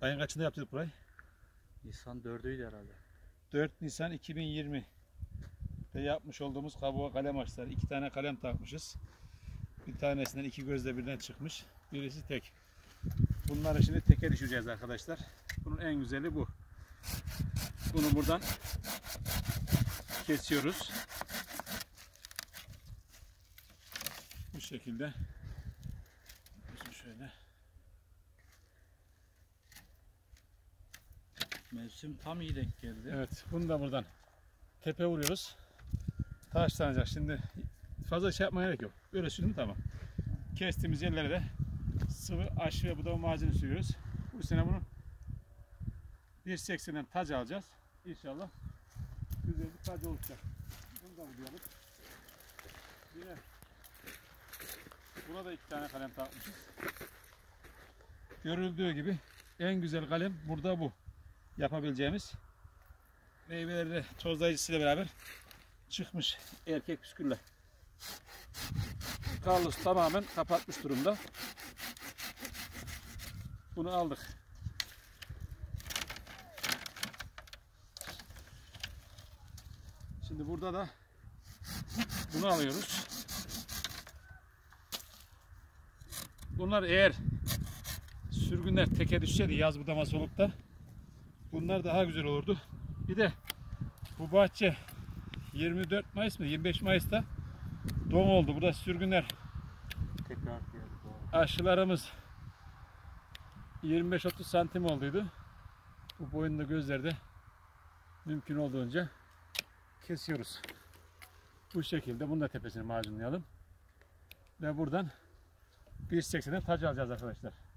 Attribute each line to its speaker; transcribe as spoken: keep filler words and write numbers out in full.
Speaker 1: Ayın kaçında yaptık burayı?
Speaker 2: Nisan dördüydü herhalde.
Speaker 1: dört Nisan iki bin yirmi'de yapmış olduğumuz kabuğa kalem açtılar. İki tane kalem takmışız. Bir tanesinden iki gözle birden çıkmış. Birisi tek. Bunları şimdi teke düşüreceğiz arkadaşlar. Bunun en güzeli bu. Bunu buradan kesiyoruz. Bu şekilde. Şöyle.
Speaker 2: Mevsim tam iyi denk geldi.
Speaker 1: Evet, bunu da buradan tepe vuruyoruz. Taşlanacak. Şimdi fazla şey yapmaya gerek yok. Böyle sürüm tamam. Kestiğimiz yerlere de sıvı aşı ve budama macunu sürüyoruz. Bu sene bunu bir seksenden tac alacağız. İnşallah güzel bir tac olacak. Bunu da vuralım. Yine burada iki tane kalem takmışız. Görüldüğü gibi en güzel kalem burada bu. Yapabileceğimiz meyveleri de tozlayıcısıyla beraber çıkmış erkek püskülle. Carlos tamamen kapatmış durumda. Bunu aldık. Şimdi burada da bunu alıyoruz. Bunlar eğer sürgünler teke düşseydi yaz budaması olup da bunlar daha güzel olurdu. Bir de bu bahçe yirmi dört Mayıs mı yirmi beş Mayıs'ta doğum oldu. Burada sürgünler
Speaker 2: Tekrar geldi.
Speaker 1: aşılarımız yirmi beş otuz santim olduydu. Bu boyunda gözlerde mümkün olduğunca kesiyoruz. Bu şekilde bunu da tepesini macunlayalım. Ve buradan bir seksene tac alacağız arkadaşlar.